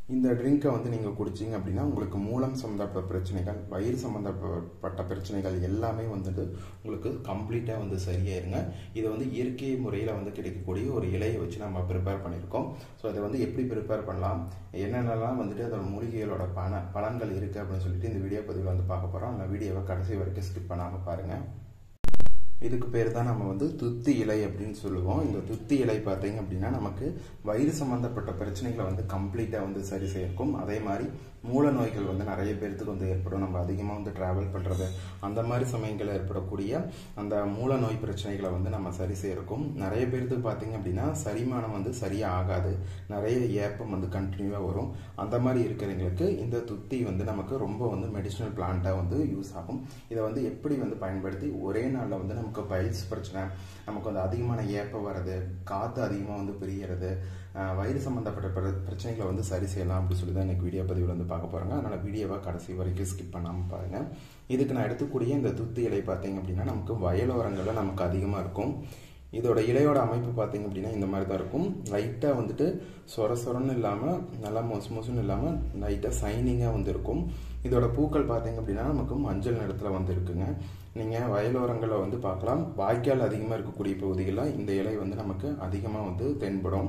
இந்த ட்ரிங்கை வந்து நீங்கள் குடிச்சிங்க அப்படின்னா உங்களுக்கு மூலம் சம்மந்தப்பட்ட பிரச்சனைகள், வயிறு சம்மந்தப்பட்ட பிரச்சனைகள் எல்லாமே வந்துட்டு உங்களுக்கு கம்ப்ளீட்டாக வந்து சரியாயிருங்க. இதை வந்து இயற்கை முறையில் வந்து கிடைக்கக்கூடிய ஒரு இலையை வச்சு நம்ம ப்ரிப்பேர் பண்ணியிருக்கோம். ஸோ அதை வந்து எப்படி ப்ரிப்பேர் பண்ணலாம், என்னென்னலாம் வந்துட்டு அதோட மூலிகைகளோட பலன்கள் இருக்குது அப்படின்னு சொல்லிட்டு இந்த வீடியோ பதிவில் வந்து பார்க்க போகிறோம். அந்த வீடியோவை கடைசி வரைக்கும் ஸ்கிப் பண்ணாமல் பாருங்கள். இதுக்கு பேர் தான் நம்ம வந்து துத்தி இலை அப்படின்னு சொல்லுவோம். இந்த துத்தி இலை பார்த்தீங்க அப்படின்னா நமக்கு வயிறு சம்பந்தப்பட்ட பிரச்சனைகளை வந்து கம்ப்ளீட்டாக வந்து சரி செய்யும். அதே மாதிரி மூல நோய்கள் வந்து நிறைய பேர்த்துக்கு வந்து ஏற்படும். நம்ம அதிகமாக வந்து டிராவல் பண்ணுறது அந்த மாதிரி சமயங்களில் ஏற்படக்கூடிய அந்த மூல நோய் பிரச்சனைகளை வந்து நம்ம சரி செய்யறோம். நிறைய பேர்த்துக்கு பார்த்தீங்க அப்படின்னா செரிமானம் வந்து சரியாக ஆகாது, நிறைய ஏப்பம் வந்து கண்டினியூவாக வரும். அந்த மாதிரி இருக்கிறவங்களுக்கு இந்த துத்தி வந்து நமக்கு ரொம்ப வந்து மெடிசினல் பிளான்ட்டாக வந்து யூஸ் ஆகும். இதை வந்து எப்படி வந்து பயன்படுத்தி ஒரே நாளில் வந்து நமக்கு பைல்ஸ் பிரச்சனை, நமக்கு வந்து அதிகமான ஏப்பம் வர்றது, காற்று அதிகமாக வந்து பிரியறது, வயிறு சம்மந்தப்பட்ட பிரச்சனைகளை வந்து சரி செய்யலாம் அப்படின்னு சொல்லி தான் எனக்கு வீடியோ பதிவில் வந்து பார்க்க போகிறாங்க. அதனால் வீடியோவை கடைசி வரைக்கும் ஸ்கிப் பண்ணாமல் பாருங்கள். இதுக்கு நான் எடுத்துக்கூடிய இந்த துத்தி இலை பார்த்தீங்க அப்படின்னா நமக்கு வயலோரங்களில் நமக்கு அதிகமாக இருக்கும். இதோட இலையோட அமைப்பு பார்த்தீங்க அப்படின்னா இந்த மாதிரி தான் இருக்கும். லைட்டாக வந்துட்டு சொரன்னு இல்லாமல் நல்லா மொசுன்னு இல்லாமல் லைட்டாக சைனிங்காக வந்து இருக்கும். இதோட பூக்கள் பார்த்தீங்க அப்படின்னா நமக்கு மஞ்சள் நிறத்தில் வந்து இருக்குங்க. நீங்கள் வயலோரங்களில் வந்து பார்க்கலாம். வாய்க்கால் அதிகமாக இருக்கக்கூடிய பகுதிகளில் இந்த இலை வந்து நமக்கு அதிகமாக வந்து தென்படும்.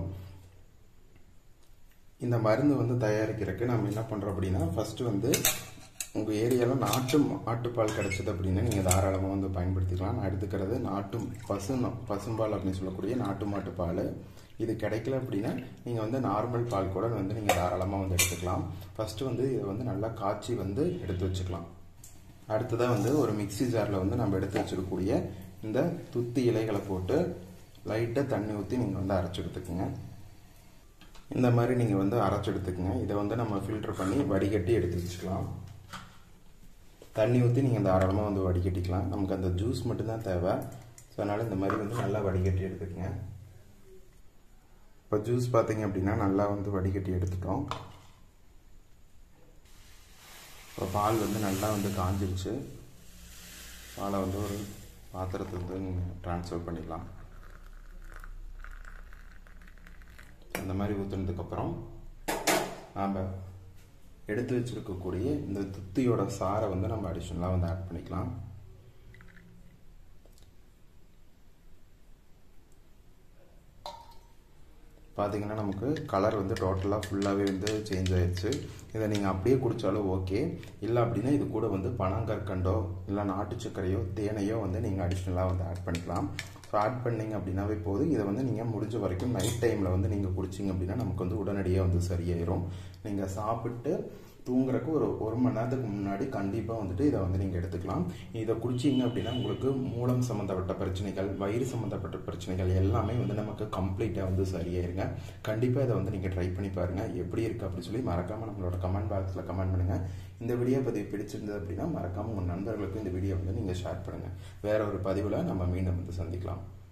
இந்த மருந்து வந்து தயாரிக்கிறதுக்கு நம்ம என்ன பண்ணுறோம் அப்படின்னா ஃபஸ்ட்டு வந்து உங்கள் ஏரியாவில் ஆட்டுப்பால் கிடைச்சது அப்படின்னா நீங்கள் தாராளமாக வந்து பயன்படுத்திக்கலாம். நான் எடுத்துக்கிறது பசும்பால் அப்படின்னு சொல்லக்கூடிய நாட்டு மாட்டுப்பால். இது கிடைக்கல அப்படின்னா நீங்கள் வந்து நார்மல் பால் கூட வந்து நீங்கள் தாராளமாக வந்து எடுத்துக்கலாம். ஃபஸ்ட்டு வந்து இதை வந்து நல்லா காய்ச்சி வந்து எடுத்து வச்சுக்கலாம். அடுத்ததாக வந்து ஒரு மிக்சி ஜாரில் வந்து நம்ம எடுத்து வச்சுருக்கக்கூடிய இந்த துத்தி இலைகளை போட்டு லைட்டாக தண்ணி ஊற்றி நீங்கள் வந்து அரைச்சி எடுத்துக்கோங்க. இந்த மாதிரி நீங்கள் வந்து அரைச்சி எடுத்துக்கோங்க. இதை வந்து நம்ம ஃபில்டர் பண்ணி வடிகட்டி எடுத்து வச்சுக்கலாம். தண்ணி ஊற்றி நீங்கள் தாராளமாக வந்து வடிகட்டிக்கலாம். நமக்கு அந்த ஜூஸ் மட்டும்தான் தேவை. ஸோ அதனால் இந்த மாதிரி வந்து நல்லா வடிகட்டி எடுத்துக்கோங்க. இப்போ ஜூஸ் பார்த்தீங்க அப்படின்னா நல்லா வந்து வடிகட்டி எடுத்துட்டோம். இப்போ பால் வந்து நல்லா வந்து காஞ்சிருச்சு. பாலை வந்து ஒரு பாத்திரத்தை வந்து நீங்கள் ட்ரான்ஸ்ஃபர் பண்ணிடலாம். அந்த மாதிரி ஊற்றுனதுக்கப்புறம் நாம் எடுத்து வச்சுருக்கக்கூடிய இந்த துத்தியோட சாரை வந்து நம்ம அடிஷ்னலாக வந்து ஆட் பண்ணிக்கலாம். பார்த்தீங்கன்னா நமக்கு கலர் வந்து டோட்டலாக ஃபுல்லாகவே வந்து சேஞ்ச் ஆயிடுச்சு. இதை நீங்கள் அப்படியே குடித்தாலும் ஓகே, இல்லை அப்படின்னா இது கூட வந்து பனங்கற்கண்டோ இல்லை நாட்டு சர்க்கரையோ தேனையோ வந்து நீங்கள் அடிஷ்னலாக வந்து ஆட் பண்ணிக்கலாம். ஸோ ஆட் பண்ணிங்க அப்படின்னாவே போதும். இதை வந்து நீங்கள் முடிஞ்ச வரைக்கும் நைட் டைமில் வந்து நீங்கள் குடிச்சிங்க அப்படின்னா நமக்கு வந்து உடனடியாக வந்து சரியாயிரும். நீங்கள் சாப்பிட்டு தூங்குறதுக்கு ஒரு மணி நேரத்துக்கு முன்னாடி கண்டிப்பாக வந்துட்டு இதை வந்து நீங்கள் எடுத்துக்கலாம். இதை குடிச்சிங்க அப்படின்னா உங்களுக்கு மூலம் சம்மந்தப்பட்ட பிரச்சனைகள், வயிறு சம்மந்தப்பட்ட பிரச்சனைகள் எல்லாமே வந்து நமக்கு கம்ப்ளீட்டாக வந்து சரியாயிருங்க. கண்டிப்பாக இதை வந்து நீங்கள் ட்ரை பண்ணி பாருங்கள். எப்படி இருக்குது அப்படின்னு சொல்லி மறக்காமல் நம்மளோட கமெண்ட் பாக்ஸில் கமெண்ட் பண்ணுங்கள். இந்த வீடியோ பதிவு பிடிச்சிருந்தது அப்படின்னா மறக்காமல் உங்கள் நண்பர்களுக்கும் இந்த வீடியோ வந்து நீங்கள் ஷேர் பண்ணுங்கள். வேற ஒரு பதிவில் நம்ம மீண்டும் வந்து சந்திக்கலாம்.